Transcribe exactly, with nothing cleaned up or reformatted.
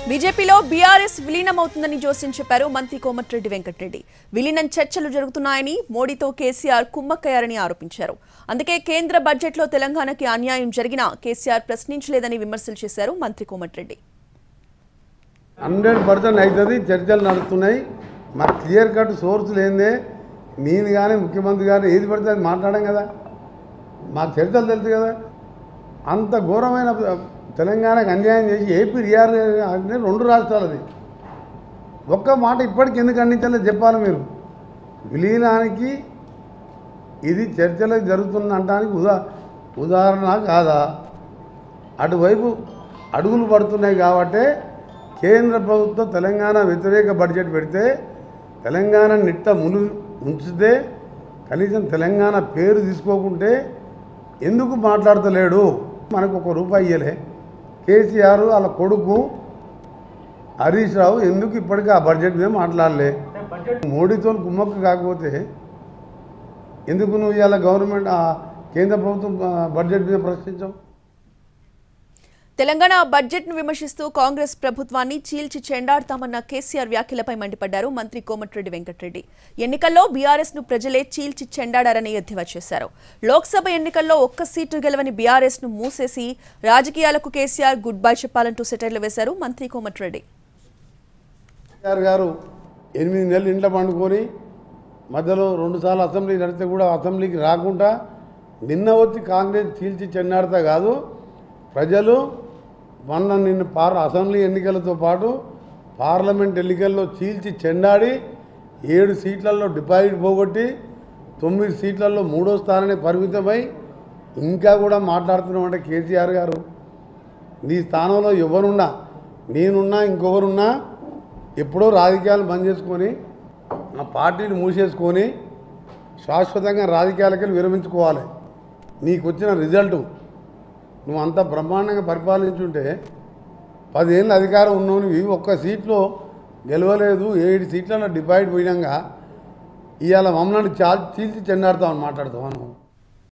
బీజేపీలో బీఆర్ఎస్ విలీనమవుతుందని జోస్యం చెప్పారు మంత్రి కోమటిరెడ్డి వెంకటరెడ్డి. విలీనం చర్చలు జరుగుతున్నాయని, మోడీతో కేసీఆర్ కుమ్మక్కయ్యారని ఆరోపించారు. అందుకే కేంద్ర బడ్జెట్లో తెలంగాణకి అన్యాయం జరిగినా కేసీఆర్ ప్రశ్నించలేదని విమర్శలు చేశారు మంత్రి కోమటిరెడ్డి. హండ్రెడ్ పర్సెంట్ అవుతుంది, చర్చలు నడుస్తున్నాయి. మాకు క్లియర్ కట్ సోర్స్ లేదే నేను కానీ ముఖ్యమంత్రి గారు ఏది పడితే అది మాట్లాడాం కదా, మాకు చర్చలు తెలుసు కదా. అంత ఘోరమైన తెలంగాణకు అన్యాయం చేసి ఏపీ రియార్ అంటే రెండు రాష్ట్రాలది. ఒక్క మాట ఇప్పటికి ఎందుకు ఖండించాలో చెప్పాలి మీరు. విలీనానికి ఇది చర్చలు జరుగుతున్న అనడానికి ఉదా ఉదాహరణ కాదా? అటువైపు అడుగులు పడుతున్నాయి కాబట్టి కేంద్ర ప్రభుత్వం తెలంగాణ వ్యతిరేక బడ్జెట్ పెడితే తెలంగాణ నిట్ట మును ఉంచితే కనీసం తెలంగాణ పేరు తీసుకోకుంటే ఎందుకు మాట్లాడతలేడు? మనకు ఒక రూపాయి ఇయ్యలే. కేసీఆర్ వాళ్ళ కొడుకు హరీష్ రావు ఎందుకు ఇప్పటికీ ఆ బడ్జెట్ మీద మాట్లాడలే? మోడీతో కుమ్మక్కు కాకపోతే ఎందుకు నువ్వు ఇవాళ గవర్నమెంట్ కేంద్ర ప్రభుత్వం బడ్జెట్ మీద ప్రశ్నించావు? తెలంగాణ బడ్జెట్ ను విమర్శిస్తూ కాంగ్రెస్ ప్రభుత్వాన్ని చీల్చి చెండాడతామన్న కేసీఆర్ వ్యాఖ్యలపై మండిపడ్డారు మంత్రి కోమటిరెడ్డి వెంకటరెడ్డి. ఎన్నికల్లో బీఆర్ఎస్ ను ప్రజలే చీల్చి చెండాడారని ఎద్దేవా చేశారు. లోక్సభ ఎన్నికల్లో ఒక్క సీటు గెలవని బీఆర్ఎస్ ను మూసేసి రాజకీయాలకు కేసీఆర్ గుడ్ బై చెప్పాలంటూ సెటైర్లు వేశారు మంత్రి కోమటిరెడ్డి. కేసీఆర్ గారు ఎనిమిది నెలలు ఇంట్లో పండుకొని మధ్యలో రెండుసార్లు అసెంబ్లీ నడితే కూడా అసెంబ్లీకి రాకుండా నిన్న వచ్చి కాంగ్రెస్ చీల్చి చెండాడతా కాదు, ప్రజలు మొన్న నిన్ను పార్ అసెంబ్లీ ఎన్నికలతో పాటు పార్లమెంట్ ఎన్నికల్లో చీల్చి చెండాడి ఏడు సీట్లలో డిపాజిట్ పోగొట్టి తొమ్మిది సీట్లలో మూడో స్థానానికి పరిమితమై ఇంకా కూడా మాట్లాడుతున్నామంటే కేసీఆర్ గారు నీ స్థానంలో ఎవరున్నా నేనున్నా ఇంకొకరున్నా ఎప్పుడో రాజకీయాలు బంద్ చేసుకొని ఆ పార్టీని మూసేసుకొని శాశ్వతంగా రాజకీయాలకి విరమించుకోవాలి. నీకు వచ్చిన రిజల్టు నువ్వు అంత బ్రహ్మాండంగా పరిపాలించుంటే పదేళ్ళు అధికారం ఉన్నావు, నువ్వు ఒక్క సీట్లో గెలవలేదు, ఏడు సీట్లలో డిపాజిట్ పోయినాక ఇవాళ మమ్మల్ని చా చీల్చి చెండాడుతామని మాట్లాడుతావు నువ్వు.